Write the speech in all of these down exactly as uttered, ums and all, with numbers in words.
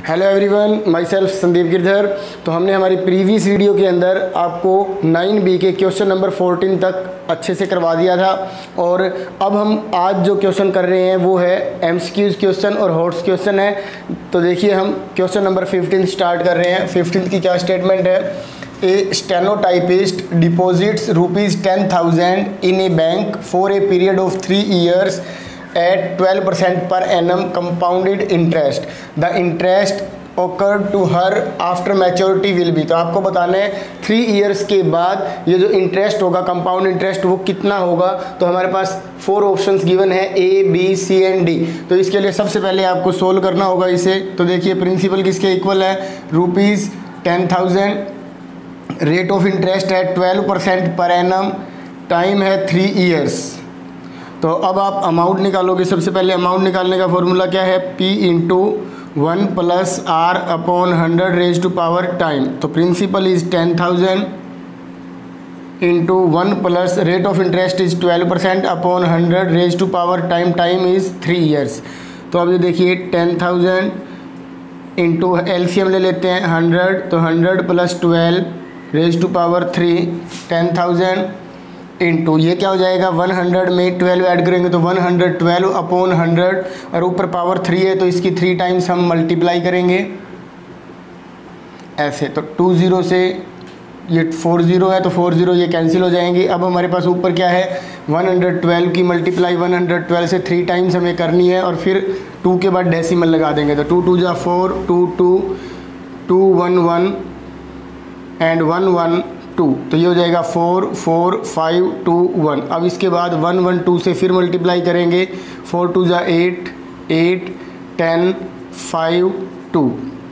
Hello everyone, myself Sandeep Girdhar. तो हमने हमारी प्रीवियस वीडियो के अंदर आपको नाइन बी के क्वेश्चन नंबर फोर्टीन तक अच्छे से करवा दिया था और अब हम आज जो क्वेश्चन कर रहे हैं वो है एमसीक्यूज क्वेश्चन और हॉट्स क्वेश्चन है। तो देखिए हम क्वेश्चन नंबर फिफ्टीन स्टार्ट कर रहे हैं। फिफ्टीन की क्या स्टेटमेंट है? A stenotypist deposits rupees ten thousand in a bank for a period of three years at twelve percent per annum compounded interest. The interest occurred to her after maturity will be। तो आपको बताना है three years के बाद ये जो interest होगा, compound interest, वो कितना होगा। तो हमारे पास फोर ऑप्शंस गिवन है, A B C and D. तो इसके लिए सबसे पहले आपको सोल्व करना होगा इसे। तो देखिए प्रिंसिपल किसके इक्वल है? Rupees ten thousand, rate of interest है twelve percent per annum, time है थ्री ईयर्स। तो अब आप अमाउंट निकालोगे। सबसे पहले अमाउंट निकालने का फॉर्मूला क्या है? P into one plus R upon hundred raise to power time. तो principal is ten thousand into one plus rate of interest is twelve percent upon hundred raise to power time, time is three years. तो अब ये देखिए ten thousand into LCM ले लेते हैं hundred, तो hundred plus twelve raise to power three, ten thousand into ये क्या हो जाएगा? वन हंड्रेड में ट्वेल्व ऐड करेंगे तो one hundred twelve upon hundred, और ऊपर पावर थ्री है तो इसकी थ्री टाइम्स हम मल्टीप्लाई करेंगे ऐसे। तो टू ज़ीरो से ये फोर ज़ीरो है तो फोर ज़ीरो ये कैंसिल हो जाएंगे। अब हमारे पास ऊपर क्या है? वन हंड्रेड ट्वेल्व की मल्टीप्लाई वन हंड्रेड ट्वेल्व से थ्री टाइम्स हमें करनी है और फिर टू के बाद डेसिमल लगा देंगे। तो टू टू जा four, two two two one one and one one two, तो ये हो जाएगा four four five two one. अब इसके बाद वन वन टू से फिर मल्टीप्लाई करेंगे, फोर टू जा eight, eight ten five two.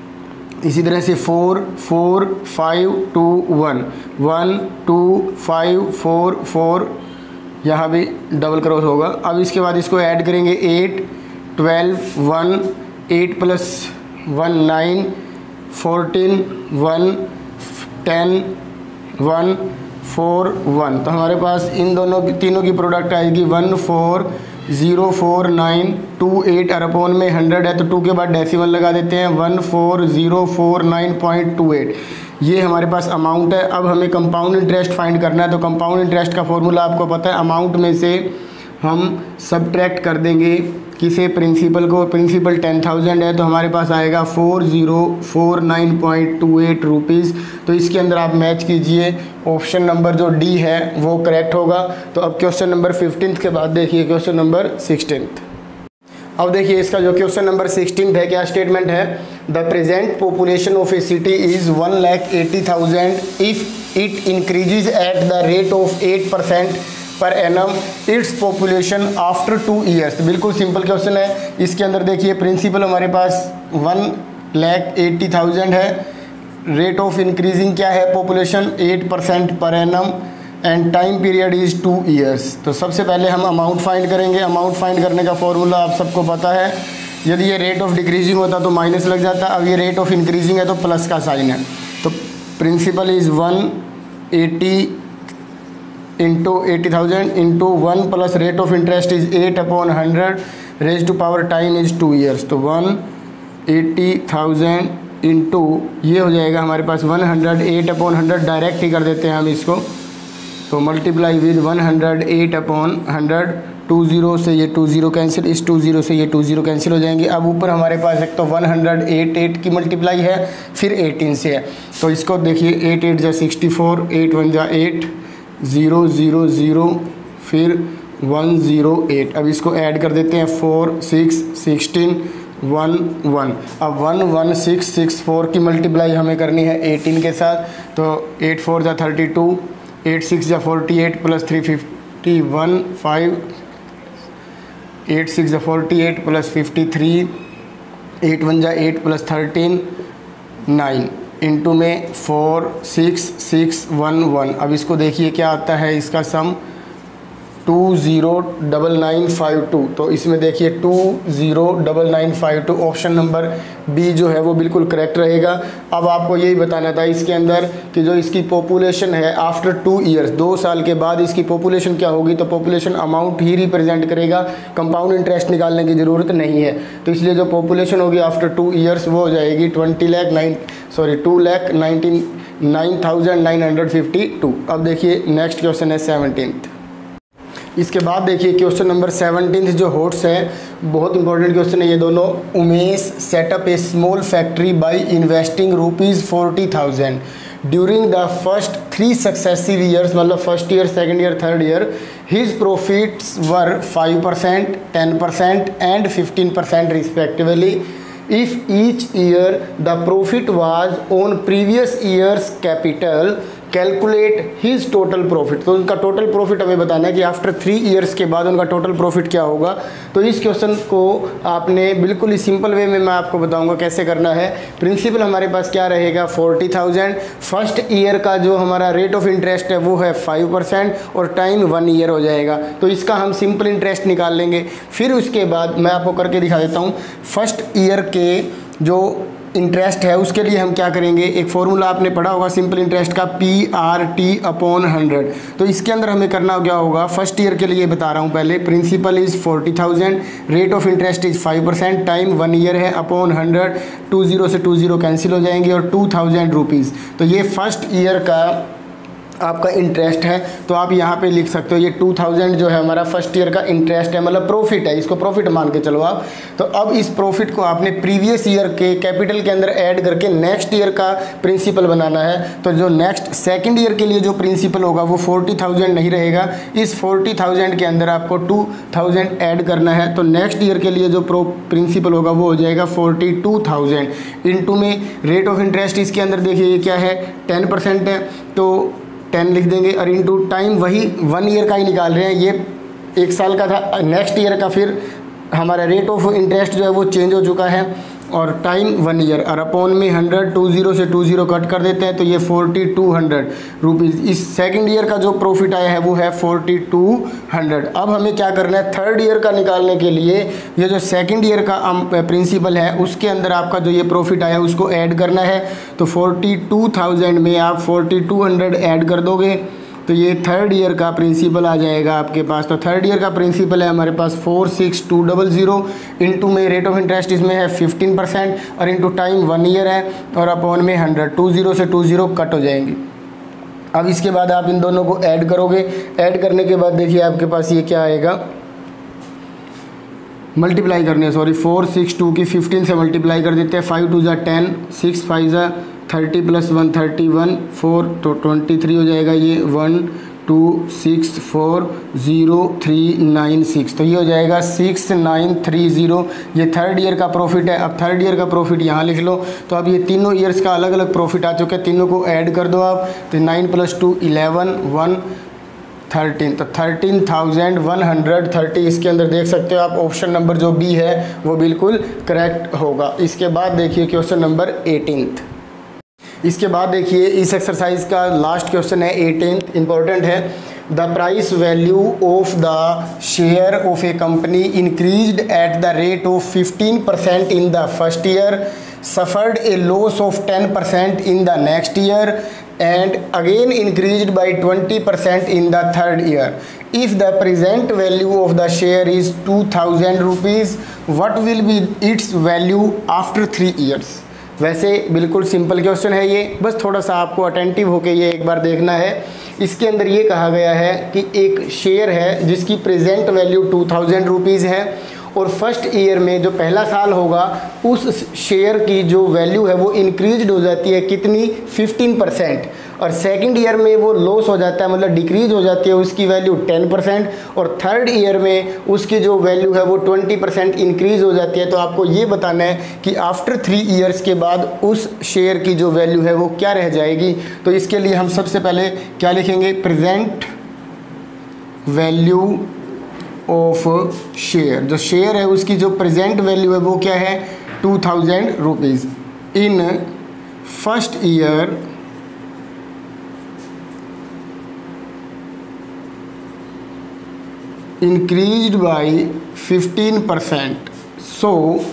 इसी तरह से four four five two one, one two five four four, यहाँ भी डबल क्रॉस होगा। अब इसके बाद इसको ऐड करेंगे, eight twelve one, eight plus one nine, fourteen one, ten one four one. तो हमारे पास इन दोनों की तीनों की प्रोडक्ट आएगी one four zero four nine two eight, upon में हंड्रेड है तो टू के बाद डेसिमल लगा देते हैं, one four zero four nine point two eight. ये हमारे पास अमाउंट है। अब हमें कंपाउंड इंटरेस्ट फाइंड करना है। तो कंपाउंड इंटरेस्ट का फॉर्मूला आपको पता है, अमाउंट में से हम सब्ट्रैक्ट कर देंगे किसे? प्रिंसिपल को। प्रिंसिपल टेन थाउजेंड है तो हमारे पास आएगा four zero four nine point two eight rupees. तो इसके अंदर आप मैच कीजिए, ऑप्शन नंबर जो डी है वो करेक्ट होगा। तो अब क्वेश्चन नंबर फिफ्टीन के बाद देखिए क्वेश्चन नंबर सिक्सटीन। अब देखिए इसका जो क्वेश्चन नंबर सिक्सटीन है, क्या स्टेटमेंट है? The present population of a city is one lakh eighty thousand if it increases at the rate of eight percent per annum its population after two years. तो बिल्कुल simple question है। इसके अंदर देखिए principal हमारे पास वन लैख एट्टी थाउजेंड है, rate of increasing क्या है? Population eight percent per annum, and time period is two years. तो सबसे पहले हम अमाउंट फाइंड करेंगे। अमाउंट फाइंड करने का फॉर्मूला आप सबको पता है। यदि ये रेट ऑफ डिक्रीजिंग होता तो माइनस लग जाता, अब ये रेट ऑफ इंक्रीजिंग है तो प्लस का साइन है। तो principal is one eighty into eighty thousand into one plus rate of interest is eight upon hundred raise to power time is two years. तो वन एटी थाउजेंड इंटू ये हो जाएगा हमारे पास one hundred eight upon hundred, direct ही कर देते हैं हम इसको। तो multiply with one hundred eight upon hundred, two zero से ये टू ज़ीरो कैंसिल, इस टू ज़ीरो से ये टू ज़ीरो कैंसिल हो जाएंगे। अब ऊपर हमारे पास एक तो वन हंड्रेड एट एट की मल्टीप्लाई है, फिर एटीन से है। तो इसको देखिए एट एट जा सिक्सटी फोर, एट वन जा एट, ज़ीरो ज़ीरो ज़ीरो, फिर वन ज़ीरो एट। अब इसको ऐड कर देते हैं, four six sixteen one one. अब one one six six four की मल्टीप्लाई हमें करनी है एटीन के साथ। तो एट फोर जा थर्टी टू, एट सिक्स जा forty eight plus three fifty one, five eight six जा forty eight plus fifty three, eight one जा eight plus thirteen, nine into में four six six one one. अब इसको देखिए क्या आता है इसका sum, two zero double nine five two. तो इसमें देखिए two zero double nine five two option number B जो है वो बिल्कुल करेक्ट रहेगा। अब आपको यही बताना था इसके अंदर कि जो इसकी पॉपुलेशन है आफ्टर टू इयर्स, दो साल के बाद इसकी पॉपुलेशन क्या होगी, तो पॉपुलेशन अमाउंट ही रिप्रेजेंट करेगा, कंपाउंड इंटरेस्ट निकालने की ज़रूरत नहीं है। तो इसलिए जो पॉपुलेशन होगी आफ्टर टू ईयर्स वो हो जाएगी twenty lakh nine sorry two lakh nineteen nine thousand nine hundred fifty two. अब देखिए नेक्स्ट क्वेश्चन है सेवनटीन्थ। इसके बाद देखिए क्वेश्चन नंबर सेवनटीन जो होट्स है, बहुत इंपॉर्टेंट क्वेश्चन है ये दोनों। Umesh set up a small factory by investing rupees forty thousand during the first three successive years, मतलब first year, second year, third year. His profits were five percent, ten percent and fifteen percent respectively. If each year the profit was on previous year's capital, calculate his total profit. तो उनका total profit हमें बताना है कि after three years के बाद उनका total profit क्या होगा। तो इस क्वेश्चन को आपने बिल्कुल ही सिंपल वे में मैं आपको बताऊंगा कैसे करना है। प्रिंसिपल हमारे पास क्या रहेगा, फोर्टी थाउजेंड। फर्स्ट ईयर का जो हमारा रेट ऑफ इंटरेस्ट है वो है फाइव परसेंट और टाइम वन ईयर हो जाएगा। तो इसका हम सिंपल इंटरेस्ट निकाल लेंगे। फिर उसके बाद मैं आपको करके दिखा देता हूँ। फर्स्ट ईयर के जो इंटरेस्ट है उसके लिए हम क्या करेंगे, एक फॉर्मूला आपने पढ़ा होगा सिंपल इंटरेस्ट का, P R T upon hundred. तो इसके अंदर हमें करना क्या होगा, फर्स्ट ईयर के लिए बता रहा हूँ पहले। Principal is forty thousand, rate of interest is five percent, time one year है, अपॉन हंड्रेड। टू जीरो से टू जीरो कैंसिल हो जाएंगे और टू थाउजेंड रुपीज़। तो ये फर्स्ट ईयर का आपका इंटरेस्ट है। तो आप यहाँ पे लिख सकते हो ये टू थाउजेंड जो है हमारा फर्स्ट ईयर का इंटरेस्ट है, मतलब प्रॉफिट है, इसको प्रॉफिट मान के चलो आप। तो अब इस प्रॉफिट को आपने प्रीवियस ईयर के कैपिटल के अंदर ऐड करके नेक्स्ट ईयर का प्रिंसिपल बनाना है। तो जो नेक्स्ट सेकंड ईयर के लिए जो प्रिंसिपल होगा वो फोर्टी थाउजेंड नहीं रहेगा, इस फोर्टी थाउजेंड के अंदर आपको टू थाउजेंड ऐड करना है। तो नेक्स्ट ईयर के लिए जो प्रो प्रिंसिपल होगा वो हो जाएगा फोर्टी टू थाउजेंड। इंटू में रेट ऑफ इंटरेस्ट इसके अंदर देखिए ये क्या है, टेन परसेंट है, तो टेन लिख देंगे और इनटू टाइम वही वन ईयर का ही निकाल रहे हैं, ये एक साल का था, नेक्स्ट ईयर का फिर हमारा रेट ऑफ इंटरेस्ट जो है वो चेंज हो चुका है और टाइम वन ईयर और अपॉन में हंड्रेड, टू जीरो से टू जीरो कट कर देते हैं तो ये फोर्टी टू हंड्रेड रुपीज़। इस सेकंड ईयर का जो प्रॉफिट आया है वो है फोर्टी टू हंड्रेड। अब हमें क्या करना है, थर्ड ईयर का निकालने के लिए ये जो सेकंड ईयर का प्रिंसिपल है उसके अंदर आपका जो ये प्रॉफिट आया है उसको ऐड करना है। तो फोर्टी टू थाउजेंड में आप फोर्टी टू हंड्रेड ऐड कर दोगे तो ये थर्ड ईयर का प्रिंसिपल आ जाएगा आपके पास। तो थर्ड ईयर का प्रिंसिपल है हमारे पास four six two double zero, into में रेट ऑफ इंटरेस्ट इसमें है फिफ्टीन परसेंट और इंटू टाइम वन ईयर है और अपॉन में हंड्रेड, टू जीरो से टू जीरो कट हो जाएंगे। अब इसके बाद आप इन दोनों को ऐड करोगे, ऐड करने के बाद देखिए आपके पास ये क्या आएगा, मल्टीप्लाई करने सॉरी फोर सिक्स टू की फिफ्टीन से मल्टीप्लाई कर देते हैं, फाइव टू ज़ा टेन, सिक्स फाइव ज़ा thirty plus one thirty one, four तो ट्वेंटी थ्री हो जाएगा, ये one two six four zero three nine six. तो ये हो जाएगा सिक्स नाइन थ्री ज़ीरो। ये थर्ड ईयर का प्रॉफिट है। अब थर्ड ईयर का प्रॉफिट यहाँ लिख लो। तो अब ये तीनों ईयर्स का अलग अलग प्रॉफिट आ चुके हैं, तीनों को ऐड कर दो आप। तो nine plus two eleven, one thirteen, तो thirteen thousand one hundred thirty इसके अंदर देख सकते हो आप। ऑप्शन नंबर जो बी है वो बिल्कुल करेक्ट होगा। इसके बाद देखिए क्वेश्चन नंबर एटीनथ। इसके बाद देखिए इस एक्सरसाइज का लास्ट क्वेश्चन है एटीनथ, इंपॉर्टेंट है। The price value of the share of a company increased at the rate of fifteen percent in the first year, suffered a loss of ten percent in the next year and again increased by twenty percent in the third year. If the present value of the share is two thousand rupees, what will be its value after three years? वैसे बिल्कुल simple question है ये, बस थोड़ा सा आपको attentive होके ये एक बार देखना है। इसके अंदर ये कहा गया है कि एक शेयर है जिसकी present value two thousand rupees है और फर्स्ट ईयर में जो पहला साल होगा उस शेयर की जो वैल्यू है वो इंक्रीज हो जाती है कितनी, फिफ्टीन परसेंट, और सेकंड ईयर में वो लॉस हो जाता है, मतलब डिक्रीज हो जाती है उसकी वैल्यू टेन परसेंट, और थर्ड ईयर में उसकी जो वैल्यू है वो ट्वेंटी परसेंट इंक्रीज हो जाती है। तो आपको ये बताना है कि आफ्टर थ्री ईयर्स के बाद उस शेयर की जो वैल्यू है वो क्या रह जाएगी। तो इसके लिए हम सबसे पहले क्या लिखेंगे, प्रेजेंट वैल्यू ऑफ शेयर। जो शेयर है उसकी जो प्रेजेंट वैल्यू है वो क्या है, two thousand rupees in first year increased by fifteen percent. So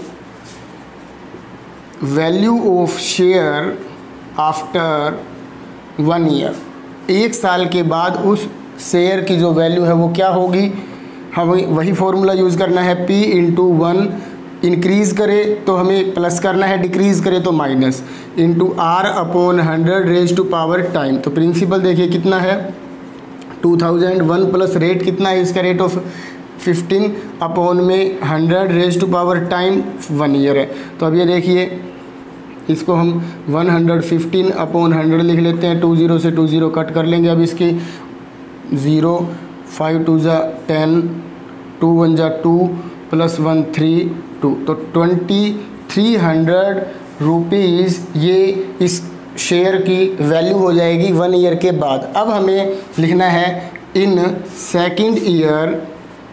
value of share after one year, एक साल के बाद उस शेयर की जो वैल्यू है वो क्या होगी, हमें वही फॉर्मूला यूज़ करना है, P इंटू वन, इंक्रीज़ करे तो हमें प्लस करना है, डिक्रीज़ करे तो minus, into R upon hundred raise to power time. तो प्रिंसिपल देखिए कितना है two thousand, one plus rate कितना है इसका, रेट ऑफ फिफ्टीन अपॉन में hundred raise to power time one year है। तो अब ये देखिए इसको हम one hundred fifteen upon hundred लिख लेते हैं, टू ज़ीरो से टू ज़ीरो कट कर लेंगे। अब इसकी ज़ीरो, फाइव टू ज़ा टेन, टू वन ज़ा two, plus one three two, तो ट्वेंटी थ्री हंड्रेड रुपीज़ ये इस शेयर की वैल्यू हो जाएगी वन ईयर के बाद। अब हमें लिखना है in second year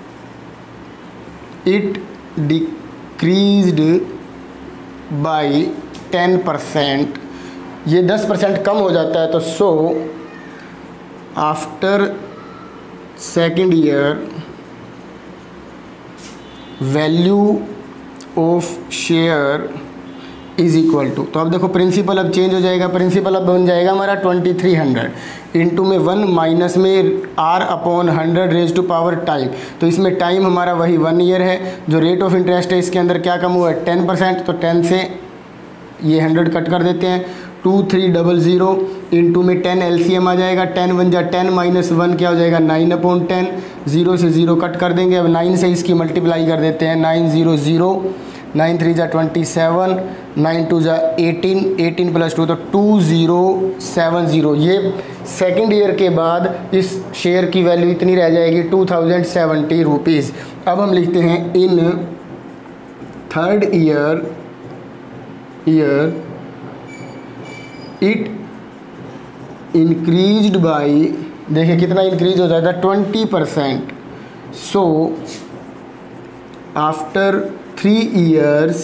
it decreased by ten percent, ये दस परसेंट कम हो जाता है। तो so after second year value of share is equal to, तो अब देखो प्रिंसिपल अब चेंज हो जाएगा, प्रिंसिपल अब बन जाएगा हमारा ट्वेंटी थ्री हंड्रेड इंटू में वन माइनस में R upon hundred raise to power time. तो इसमें टाइम हमारा वही वन ईयर है, जो रेट ऑफ इंटरेस्ट है इसके अंदर क्या कम हुआ है टेन परसेंट, तो टेन से ये हंड्रेड कट कर देते हैं, two three double zero into में टेन एलसीएम आ जाएगा, टेन वन जा टेन माइनस वन क्या हो जाएगा नाइन अपॉन टेन, ज़ीरो से ज़ीरो कट कर देंगे। अब नाइन से इसकी मल्टीप्लाई कर देते हैं, nine zero zero, nine three जा ट्वेंटी सेवन, नाइन टू जा एटीन, एटीन प्लस टू तो टू ज़ीरो सेवन ज़ीरो। ये सेकेंड ईयर के बाद इस शेयर की वैल्यू इतनी रह जाएगी टू थाउजेंड सेवेंटी रुपीज़। अब हम लिखते हैं in third year year it increased by, देखिए कितना इंक्रीज हो जाता है twenty percent. So after three years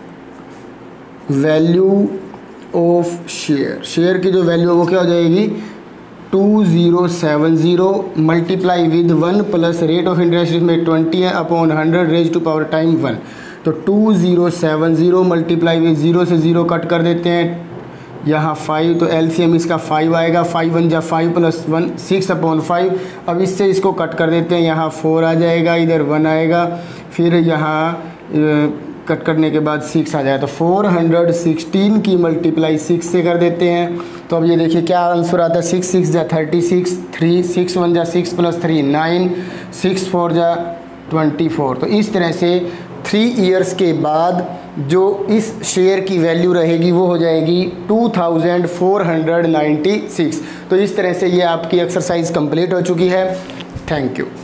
value of share, share की जो वैल्यू है वो क्या हो जाएगी two zero seven zero multiply with one plus rate of interest इसमें ट्वेंटी है upon hundred raise to power time one. तो two zero seven zero multiply with zero से ज़ीरो कट कर देते हैं, यहाँ फाइव, तो एलसीएम इसका फाइव आएगा, फाइव वन जा five plus one six upon five. अब इससे इसको कट कर देते हैं, यहाँ फोर आ जाएगा, इधर वन आएगा, फिर यहाँ कट करने के बाद सिक्स आ जाएगा। तो फोर हंड्रेड सिक्सटीन की मल्टीप्लाई सिक्स से कर देते हैं। तो अब ये देखिए क्या आंसर आता है, सिक्स सिक्स जा thirty six, three six one जा six plus three nine, six four जा ट्वेंटी फोर। तो इस तरह से थ्री इयर्स के बाद जो इस शेयर की वैल्यू रहेगी वो हो जाएगी two thousand four hundred ninety six. तो इस तरह से ये आपकी एक्सरसाइज कंप्लीट हो चुकी है। Thank you.